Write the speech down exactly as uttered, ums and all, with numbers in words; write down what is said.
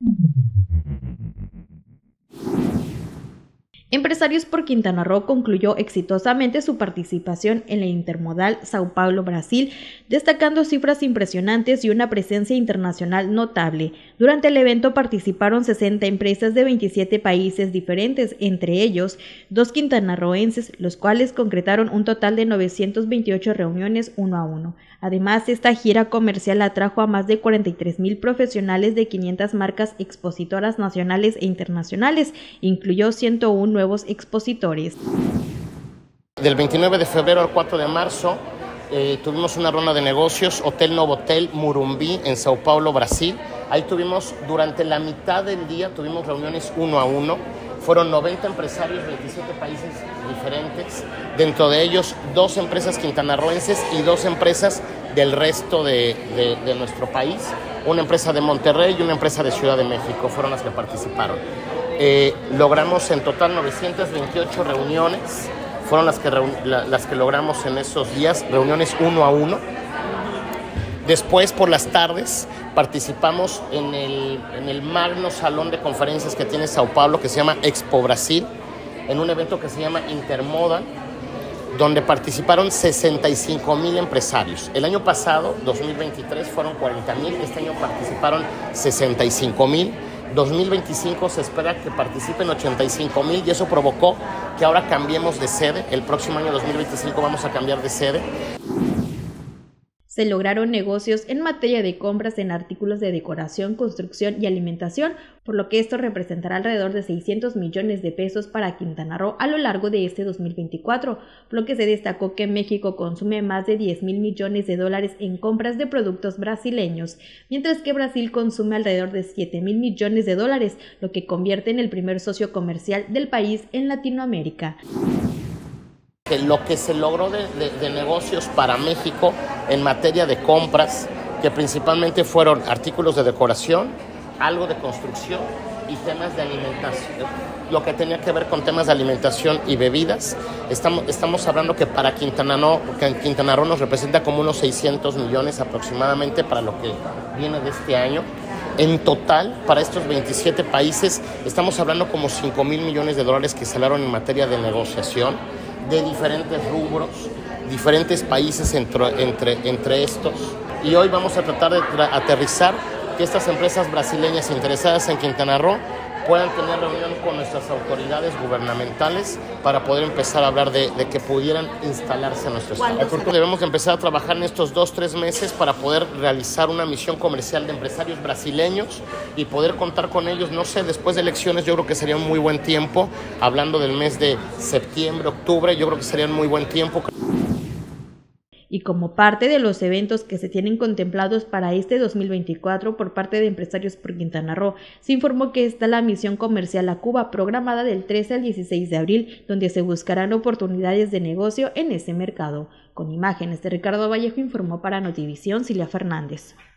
Empresarios por Quintana Roo concluyó exitosamente su participación en la Intermodal Sao Paulo-Brasil, destacando cifras impresionantes y una presencia internacional notable. Durante el evento participaron sesenta empresas de veintisiete países diferentes, entre ellos dos quintanarroenses, los cuales concretaron un total de novecientas veintiocho reuniones uno a uno. Además, esta gira comercial atrajo a más de cuarenta y tres mil profesionales de quinientas marcas expositoras nacionales e internacionales, incluyó ciento uno nuevos expositores. Del veintinueve de febrero al cuatro de marzo eh, tuvimos una ronda de negocios, Hotel Novotel Murumbí en Sao Paulo, Brasil. Ahí tuvimos, durante la mitad del día, tuvimos reuniones uno a uno. Fueron noventa empresarios de veintisiete países diferentes, dentro de ellos dos empresas quintanarroenses y dos empresas del resto de, de, de nuestro país. Una empresa de Monterrey y una empresa de Ciudad de México fueron las que participaron. Eh, logramos en total novecientas veintiocho reuniones, fueron las que, la, las que logramos en esos días, reuniones uno a uno. Después, por las tardes, participamos en el, en el magno salón de conferencias que tiene Sao Paulo, que se llama Expo Brasil, en un evento que se llama Intermodal, donde participaron sesenta y cinco mil empresarios. El año pasado, dos mil veintitrés, fueron cuarenta mil, este año participaron sesenta y cinco mil. dos mil veinticinco se espera que participen ochenta y cinco mil y eso provocó que ahora cambiemos de sede. El próximo año dos mil veinticinco vamos a cambiar de sede. Se lograron negocios en materia de compras en artículos de decoración, construcción y alimentación, por lo que esto representará alrededor de seiscientos millones de pesos para Quintana Roo a lo largo de este dos mil veinticuatro, por lo que se destacó que México consume más de diez mil millones de dólares en compras de productos brasileños, mientras que Brasil consume alrededor de siete mil millones de dólares, lo que convierte en el primer socio comercial del país en Latinoamérica. Que lo que se logró de, de, de negocios para México en materia de compras, que principalmente fueron artículos de decoración, algo de construcción y temas de alimentación, lo que tenía que ver con temas de alimentación y bebidas. Estamos, estamos hablando que para Quintana Roo, que Quintana Roo nos representa como unos seiscientos millones aproximadamente para lo que viene de este año. En total, para estos veintisiete países, estamos hablando como cinco mil millones de dólares que salieron en materia de negociación, de diferentes rubros, diferentes países entre, entre, entre estos. Y hoy vamos a tratar de aterrizar que estas empresas brasileñas interesadas en Quintana Roo puedan tener reunión con nuestras autoridades gubernamentales para poder empezar a hablar de, de que pudieran instalarse en nuestro estado. Debemos de empezar a trabajar en estos dos, tres meses para poder realizar una misión comercial de empresarios brasileños y poder contar con ellos, no sé, después de elecciones yo creo que sería un muy buen tiempo, hablando del mes de septiembre, octubre, yo creo que sería un muy buen tiempo. Y como parte de los eventos que se tienen contemplados para este dos mil veinticuatro por parte de Empresarios por Quintana Roo, se informó que está la misión comercial a Cuba programada del trece al dieciséis de abril, donde se buscarán oportunidades de negocio en ese mercado. Con imágenes de Ricardo Vallejo informó para Notivisión Silvia Fernández.